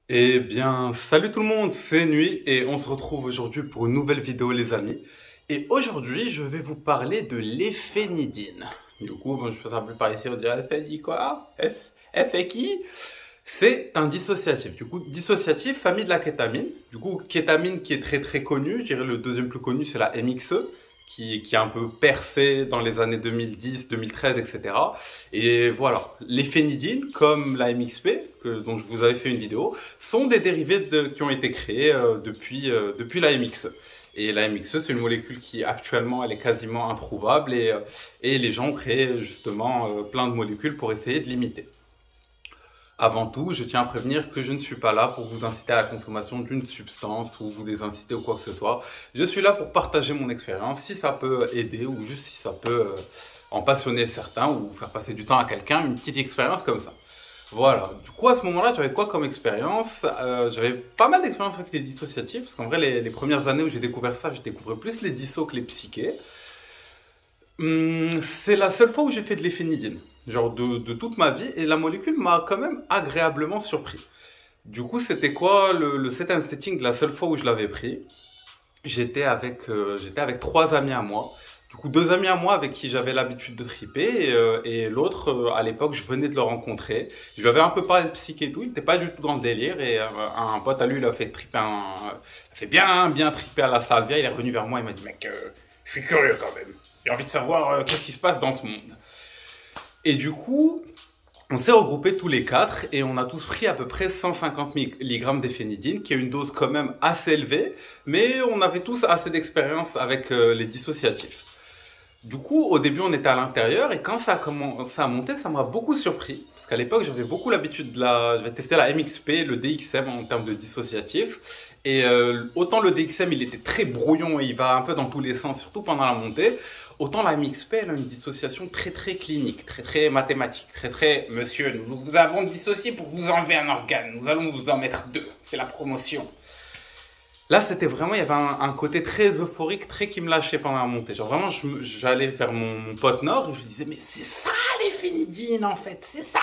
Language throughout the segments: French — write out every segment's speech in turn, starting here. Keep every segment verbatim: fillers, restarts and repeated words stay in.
Eh bien, salut tout le monde, c'est Nuit et on se retrouve aujourd'hui pour une nouvelle vidéo les amis. Et aujourd'hui, je vais vous parler de l'éphénidine. Du coup, bon, je peux un peu par ici, on dirait, elle dit quoi? Elle fait qui? C'est un dissociatif. Du coup, dissociatif, famille de la kétamine. Du coup, kétamine qui est très très connue, je dirais le deuxième plus connu, c'est la M X E. Qui, qui a un peu percé dans les années deux mille dix, deux mille treize, et cetera. Et voilà, l'éphénidine, comme la M X P, que, dont je vous avais fait une vidéo, sont des dérivés de, qui ont été créés euh, depuis, euh, depuis la M X E. Et la M X E, c'est une molécule qui actuellement, elle est quasiment introuvable et, euh, et les gens ont créé justement euh, plein de molécules pour essayer de l'imiter. Avant tout, je tiens à prévenir que je ne suis pas là pour vous inciter à la consommation d'une substance ou vous désinciter ou quoi que ce soit. Je suis là pour partager mon expérience, si ça peut aider ou juste si ça peut euh, en passionner certains ou faire passer du temps à quelqu'un, une petite expérience comme ça. Voilà, du coup à ce moment-là, j'avais quoi comme expérience? euh, J'avais pas mal d'expérience avec les dissociatifs, parce qu'en vrai, les, les premières années où j'ai découvert ça, j'ai découvert plus les dissos que les psychés. Hum, c'est la seule fois où j'ai fait de l'éphénidine, genre de, de toute ma vie, et la molécule m'a quand même agréablement surpris. Du coup, c'était quoi le, le set and setting de la seule fois où je l'avais pris? J'étais avec, euh, j'étais avec trois amis à moi. Du coup, deux amis à moi avec qui j'avais l'habitude de triper, et, euh, et l'autre, euh, à l'époque, je venais de le rencontrer. Je lui avais un peu parlé de psyché et tout, il n'était pas du tout dans le délire, et euh, un pote à lui, il a fait triper un, il a fait bien, bien triper à la salvia, il est revenu vers moi, il m'a dit, mec, euh, je suis curieux quand même. J'ai envie de savoir euh, qu'est-ce qui se passe dans ce monde. Et du coup, on s'est regroupés tous les quatre et on a tous pris à peu près cent cinquante milligrammes d'éphénidine, qui est une dose quand même assez élevée, mais on avait tous assez d'expérience avec euh, les dissociatifs. Du coup, au début, on était à l'intérieur et quand ça a commencé à monter, ça m'a beaucoup surpris. Parce qu'à l'époque, j'avais beaucoup l'habitude de la... J'avais testé la M X P, le D X M en termes de dissociatif. Et euh, autant le D X M, il était très brouillon et il va un peu dans tous les sens, surtout pendant la montée. Autant la M X P, elle a une dissociation très très clinique, très très mathématique, très très... Monsieur, nous vous avons dissocié pour vous enlever un organe, nous allons vous en mettre deux, c'est la promotion. Là, c'était vraiment, il y avait un, un côté très euphorique, très qui me lâchait pendant la montée. Genre vraiment, j'allais vers mon, mon pote nord et je lui disais, mais c'est ça l'éphénidine en fait, c'est ça!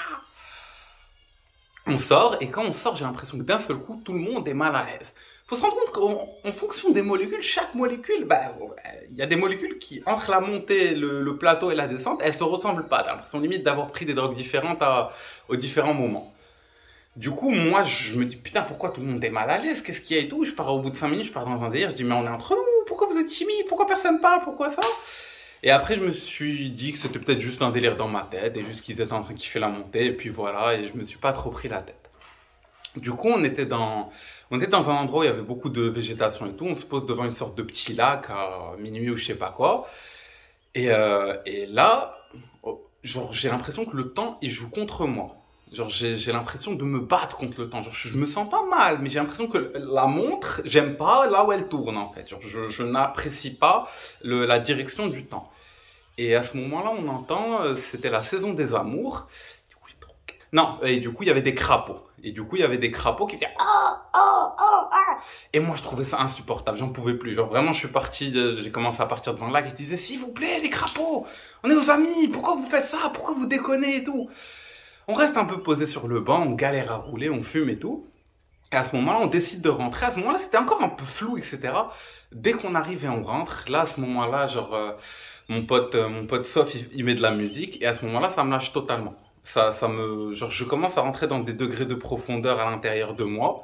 On sort et quand on sort, j'ai l'impression que d'un seul coup, tout le monde est mal à l'aise. Faut se rendre compte qu'en fonction des molécules, chaque molécule, bah, il y a des molécules qui, entre la montée, le, le plateau et la descente, elles se ressemblent pas. T'as l'impression limite d'avoir pris des drogues différentes à, aux différents moments. Du coup, moi, je me dis, putain, pourquoi tout le monde est mal à l'aise? Qu'est-ce qu'il y a et tout? Je pars au bout de cinq minutes, je pars dans un délire, je dis, mais on est entre nous, pourquoi vous êtes timide? Pourquoi personne parle? Pourquoi ça? Et après, je me suis dit que c'était peut-être juste un délire dans ma tête, et juste qu'ils étaient en train de kiffer la montée, et puis voilà, et je me suis pas trop pris la tête. Du coup, on était dans, on était dans un endroit où il y avait beaucoup de végétation et tout, on se pose devant une sorte de petit lac à minuit ou je sais pas quoi, et, euh, et là, genre, j'ai l'impression que le temps, il joue contre moi. Genre, j'ai l'impression de me battre contre le temps. Genre, je, je me sens pas mal, mais j'ai l'impression que la montre, j'aime pas là où elle tourne, en fait. Genre, je, je n'apprécie pas le, la direction du temps. Et à ce moment-là, on entend, euh, c'était la saison des amours. Du coup, non, et du coup, il y avait des crapauds. Et du coup, il y avait des crapauds qui faisaient oh, oh, oh, oh. Et moi, je trouvais ça insupportable. J'en pouvais plus. Genre, vraiment, je suis parti, j'ai commencé à partir devant le lac et je disais, s'il vous plaît, les crapauds, on est nos amis. Pourquoi vous faites ça? Pourquoi vous déconnez et tout? On reste un peu posé sur le banc, on galère à rouler, on fume et tout. Et à ce moment-là, on décide de rentrer. À ce moment-là, c'était encore un peu flou, et cetera. Dès qu'on arrive et on rentre, là, à ce moment-là, genre, euh, mon pote, euh, mon pote Sof, il, il met de la musique. Et à ce moment-là, ça me lâche totalement. Ça, ça me, genre, je commence à rentrer dans des degrés de profondeur à l'intérieur de moi.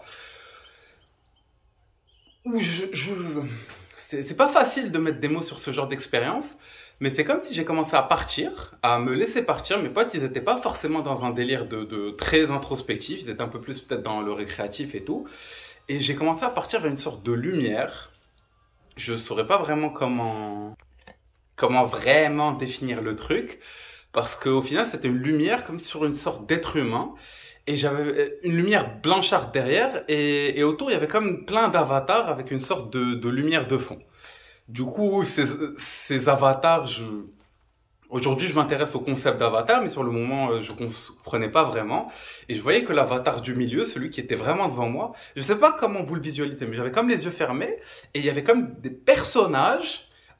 Où je, je, c'est pas facile de mettre des mots sur ce genre d'expérience. Mais c'est comme si j'ai commencé à partir, à me laisser partir. Mes potes, ils n'étaient pas forcément dans un délire de, de très introspectif. Ils étaient un peu plus peut-être dans le récréatif et tout. Et j'ai commencé à partir vers une sorte de lumière. Je ne saurais pas vraiment comment, comment vraiment définir le truc. Parce qu'au final, c'était une lumière comme sur une sorte d'être humain. Et j'avais une lumière blanchâtre derrière. Et, et autour, il y avait comme plein d'avatars avec une sorte de, de lumière de fond. Du coup, ces, ces avatars, je... aujourd'hui, je m'intéresse au concept d'avatar, mais sur le moment, je ne comprenais pas vraiment. Et je voyais que l'avatar du milieu, celui qui était vraiment devant moi, je ne sais pas comment vous le visualisez, mais j'avais comme les yeux fermés, et il y avait comme des personnages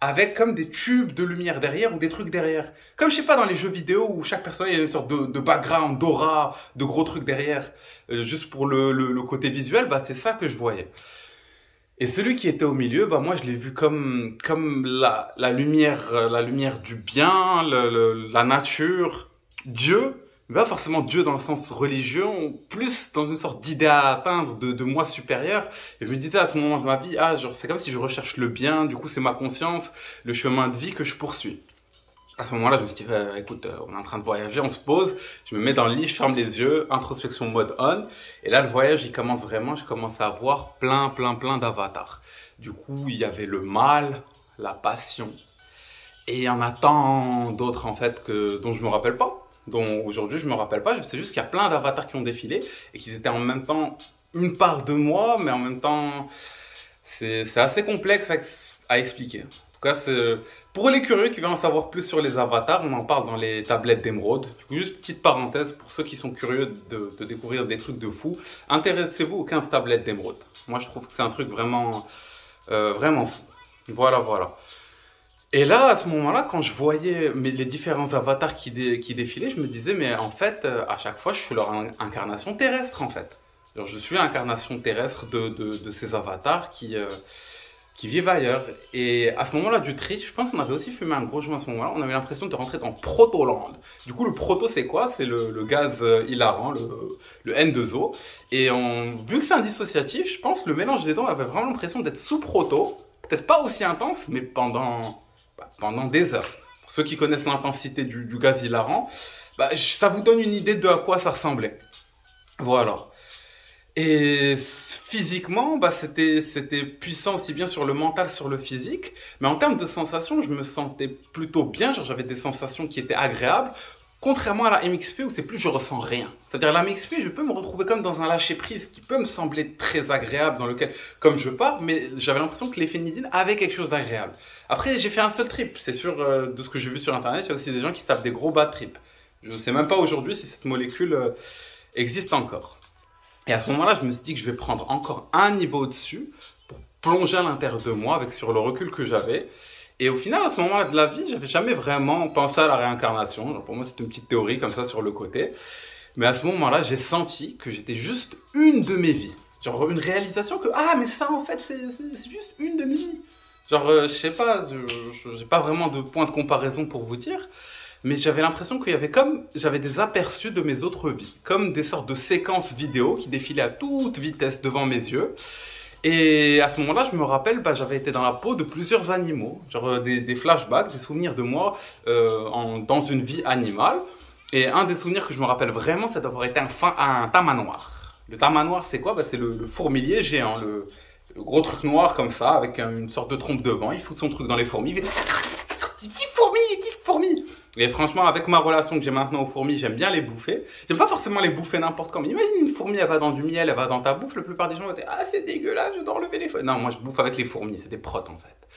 avec comme des tubes de lumière derrière ou des trucs derrière. Comme je sais pas dans les jeux vidéo où chaque personnage a une sorte de, de background, d'aura, de gros trucs derrière, euh, juste pour le, le, le côté visuel, bah c'est ça que je voyais. Et celui qui était au milieu, bah moi je l'ai vu comme comme la la lumière euh, la lumière du bien, le, le- la nature, Dieu, mais pas forcément Dieu dans le sens religieux, plus dans une sorte d'idéal à atteindre de de moi supérieur. Et je me disais à ce moment de ma vie, ah genre c'est comme si je recherche le bien, du coup c'est ma conscience, le chemin de vie que je poursuis. À ce moment-là, je me suis dit, euh, écoute, euh, on est en train de voyager, on se pose, je me mets dans le lit, je ferme les yeux, introspection mode on, et là, le voyage, il commence vraiment, je commence à voir plein, plein, plein d'avatars. Du coup, il y avait le mal, la passion, et il y en a tant d'autres, en fait, que, dont je me rappelle pas, dont aujourd'hui, je me rappelle pas, je sais juste qu'il y a plein d'avatars qui ont défilé, et qu'ils étaient en même temps une part de moi, mais en même temps, c'est c'est assez complexe à, ex- à expliquer. En tout cas, c'est- pour les curieux qui veulent en savoir plus sur les avatars, on en parle dans les tablettes d'émeraude. Du coup, juste petite parenthèse, pour ceux qui sont curieux de, de découvrir des trucs de fou, intéressez-vous aux quinze tablettes d'émeraude. Moi, je trouve que c'est un truc vraiment, euh, vraiment fou. Voilà, voilà. Et là, à ce moment-là, quand je voyais mes- les différents avatars qui, dé- qui défilaient, je me disais, mais en fait, euh, à chaque fois, je suis leur in- incarnation terrestre, en fait. Alors, je suis l'incarnation terrestre de, de, de ces avatars qui, euh, qui vivent ailleurs. Et à ce moment-là du tri, je pense qu'on avait aussi fumé un gros joint à ce moment-là. On avait l'impression de rentrer dans Protoland. Du coup, le proto, c'est quoi? C'est le, le gaz euh, hilarant, le, le N deux O. Et on, vu que c'est un dissociatif, je pense que le mélange des deux, on avait vraiment l'impression d'être sous proto. Peut-être pas aussi intense, mais pendant, bah, pendant des heures. Pour ceux qui connaissent l'intensité du, du gaz hilarant, bah, je- ça vous donne une idée de à quoi ça ressemblait. Voilà. Et physiquement, bah, c'était, c'était puissant aussi bien sur le mental, sur le physique. Mais en termes de sensations, je me sentais plutôt bien. Genre, j'avais des sensations qui étaient agréables. Contrairement à la M X P où c'est plus je ressens rien. C'est-à-dire la M X P, je peux me retrouver comme dans un lâcher-prise qui peut me sembler très agréable dans lequel, comme je pars, mais j'avais l'impression que l'effet Nidine avait quelque chose d'agréable. Après, j'ai fait un seul trip. C'est sûr, euh, de ce que j'ai vu sur Internet, il y a aussi des gens qui se tapent des gros bad trips. Je ne sais même pas aujourd'hui si cette molécule euh, existe encore. Et à ce moment-là, je me suis dit que je vais prendre encore un niveau au-dessus pour plonger à l'intérieur de moi avec sur le recul que j'avais. Et au final, à ce moment-là de la vie, j'avais jamais vraiment pensé à la réincarnation. Genre, pour moi, c'était une petite théorie comme ça sur le côté. Mais à ce moment-là, j'ai senti que j'étais juste une de mes vies. Genre une réalisation que, ah, mais ça, en fait, c'est c'est- c'est juste une de mes vies. Genre, euh, je sais pas, je je- j'ai pas vraiment de point de comparaison pour vous dire. Mais j'avais l'impression qu'il y avait comme, j'avais des aperçus de mes autres vies, comme des sortes de séquences vidéo qui défilaient à toute vitesse devant mes yeux. Et à ce moment-là, je me rappelle, bah, j'avais été dans la peau de plusieurs animaux, genre euh, des, des flashbacks, des souvenirs de moi euh, en- dans une vie animale. Et un des souvenirs que je me rappelle vraiment, c'est d'avoir été un, fin, un tamanoir. Le tamanoir, c'est quoi? Bah, c'est le, le fourmilier géant, le, le gros truc noir comme ça, avec un- une sorte de trompe de vent. Il fout son truc dans les fourmis, il fait des petites fourmis, des petites fourmis. Et franchement, avec ma relation que j'ai maintenant aux fourmis, j'aime bien les bouffer. J'aime pas forcément les bouffer n'importe comment. Imagine une fourmi, elle va dans du miel, elle va dans ta bouffe. La plupart des gens vont dire, ah, c'est dégueulasse, je dois enlever les feuilles. Non, moi, je bouffe avec les fourmis. C'est des protes, en fait.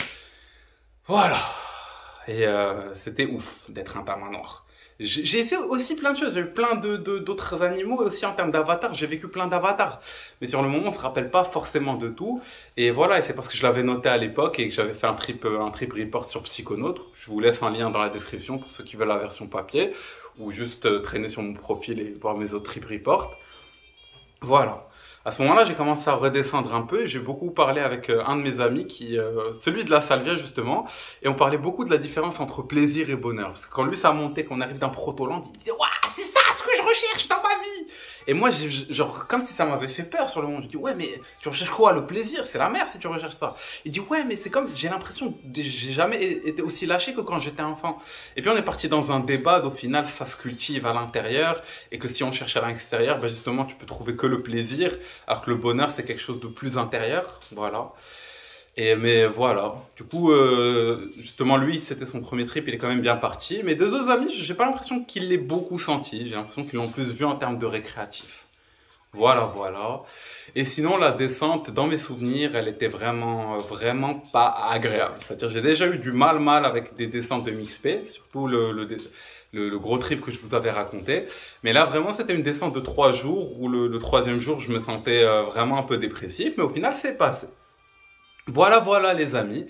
Voilà. Et euh, c'était ouf d'être un tamanoir. J'ai j'ai essayé aussi plein de choses. J'ai eu plein de, de- d'autres animaux. Et aussi en termes d'avatars, j'ai vécu plein d'avatars. Mais sur le moment, on se rappelle pas forcément de tout. Et voilà, et c'est parce que je l'avais noté à l'époque et que j'avais fait un trip, euh, un trip report sur Psychonautes. Je vous laisse un lien dans la description pour ceux qui veulent la version papier. Ou juste euh, traîner sur mon profil et voir mes autres trip reports. Voilà. À ce moment-là, j'ai commencé à redescendre un peu et j'ai beaucoup parlé avec euh, un de mes amis, qui, euh, celui de la Salvia justement, et on parlait beaucoup de la différence entre plaisir et bonheur. Parce que quand lui ça montait, qu'on arrive d'un protoland, il disait waouh, c'est ça ce que je recherche dans ma vie. Et moi, j'ai, genre, comme si ça m'avait fait peur sur le moment. Je dis ouais, mais tu recherches quoi? Le plaisir, c'est la merde si tu recherches ça. Il dit ouais, mais c'est comme j'ai l'impression que j'ai jamais été aussi lâché que quand j'étais enfant. Et puis on est parti dans un débat d'au final ça se cultive à l'intérieur et que si on cherche à l'extérieur, ben justement tu peux trouver que le plaisir. Alors que le bonheur, c'est quelque chose de plus intérieur, voilà. Et mais voilà. Du coup, euh, justement, lui, c'était son premier trip, il est quand même bien parti. Mes deux autres amis, j'ai pas l'impression qu'ils l'aient beaucoup senti. J'ai l'impression qu'ils l'ont plus vu en termes de récréatif. Voilà, voilà. Et sinon, la descente, dans mes souvenirs, elle était vraiment, vraiment pas agréable. C'est-à-dire, j'ai déjà eu du mal, mal avec des descentes de M X P, surtout le, le, le, le gros trip que je vous avais raconté. Mais là, vraiment, c'était une descente de trois jours où le, le troisième jour, je me sentais euh, vraiment un peu dépressif. Mais au final, c'est passé. Voilà, voilà, les amis.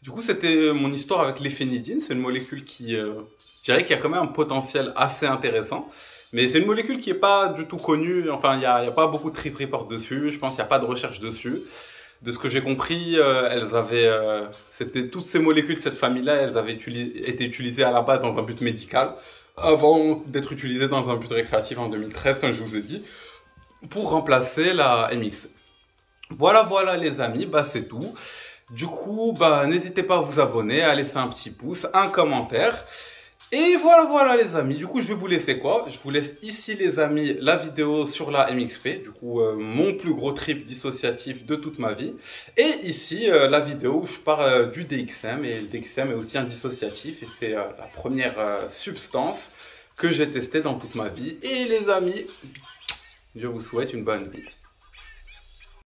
Du coup, c'était mon histoire avec l'éphénidine. C'est une molécule qui, euh, je dirais qu'il y a quand même un potentiel assez intéressant. Mais c'est une molécule qui n'est pas du tout connue. Enfin, il n'y a, il y a pas beaucoup de trip report dessus. Je pense qu'il n'y a pas de recherche dessus. De ce que j'ai compris, euh, elles avaient, euh, c'était toutes ces molécules de cette famille-là, elles avaient été utilisées à la base dans un but médical, avant d'être utilisées dans un but récréatif en deux mille treize, comme je vous ai dit, pour remplacer la M X. Voilà, voilà les amis, bah c'est tout. Du coup, bah n'hésitez pas à vous abonner, à laisser un petit pouce, un commentaire. Et voilà, voilà les amis, du coup je vais vous laisser quoi? Je vous laisse ici les amis la vidéo sur la M X P, du coup euh, mon plus gros trip dissociatif de toute ma vie. Et ici euh, la vidéo où je parle euh, du D X M, et le D X M est aussi un dissociatif et c'est euh, la première euh, substance que j'ai testée dans toute ma vie. Et les amis, je vous souhaite une bonne vie.